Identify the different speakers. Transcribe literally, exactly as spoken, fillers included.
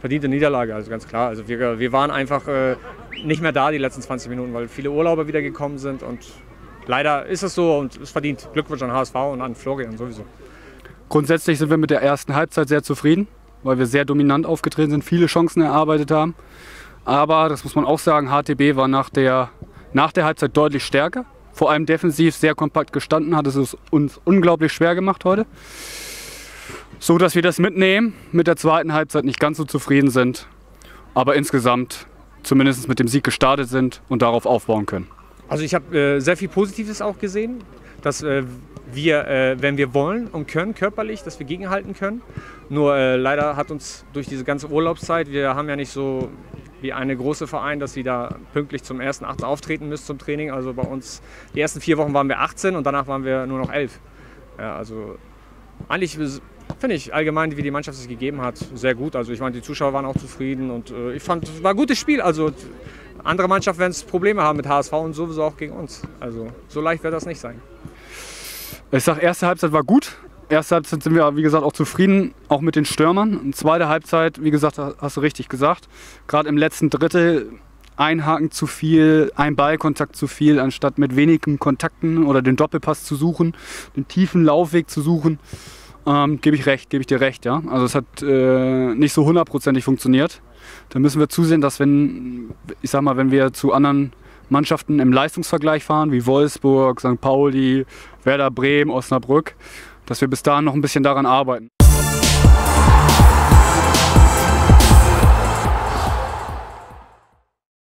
Speaker 1: verdiente Niederlage, also ganz klar. Also wir, wir waren einfach äh, nicht mehr da die letzten zwanzig Minuten, weil viele Urlauber wieder gekommen sind und leider ist es so und es verdient. Glückwunsch an H S V und an Florian sowieso.
Speaker 2: Grundsätzlich sind wir mit der ersten Halbzeit sehr zufrieden, weil wir sehr dominant aufgetreten sind, viele Chancen erarbeitet haben. Aber, das muss man auch sagen, H T B war nach der, nach der Halbzeit deutlich stärker. Vor allem defensiv sehr kompakt gestanden, hat es uns unglaublich schwer gemacht heute. So dass wir das mitnehmen, mit der zweiten Halbzeit nicht ganz so zufrieden sind, aber insgesamt zumindest mit dem Sieg gestartet sind und darauf aufbauen können.
Speaker 1: Also ich habe äh, sehr viel Positives auch gesehen, dass äh, wir, äh, wenn wir wollen und können, körperlich, dass wir gegenhalten können. Nur äh, leider hat uns durch diese ganze Urlaubszeit, wir haben ja nicht so wie eine große Verein, dass sie da pünktlich zum ersten achten auftreten müssen zum Training. Also bei uns, die ersten vier Wochen waren wir achtzehn und danach waren wir nur noch elf. Ja, also eigentlich finde ich allgemein, wie die Mannschaft es gegeben hat, sehr gut. Also ich meine, die Zuschauer waren auch zufrieden und äh, ich fand, es war ein gutes Spiel. Also andere Mannschaften werden es Probleme haben mit H S V und sowieso auch gegen uns. Also so leicht wird das nicht sein.
Speaker 2: Ich sage, erste Halbzeit war gut. Erste Halbzeit sind wir, wie gesagt, auch zufrieden, auch mit den Stürmern. Und zweite Halbzeit, wie gesagt, hast du richtig gesagt, gerade im letzten Drittel ein Haken zu viel, ein Ballkontakt zu viel, anstatt mit wenigen Kontakten oder den Doppelpass zu suchen, den tiefen Laufweg zu suchen. Ähm, gebe ich recht, gebe ich dir recht, ja. Also es hat äh, nicht so hundertprozentig funktioniert. Da müssen wir zusehen, dass wenn, ich sag mal, wenn wir zu anderen Mannschaften im Leistungsvergleich fahren, wie Wolfsburg, Sankt Pauli, Werder Bremen, Osnabrück, dass wir bis dahin noch ein bisschen daran arbeiten.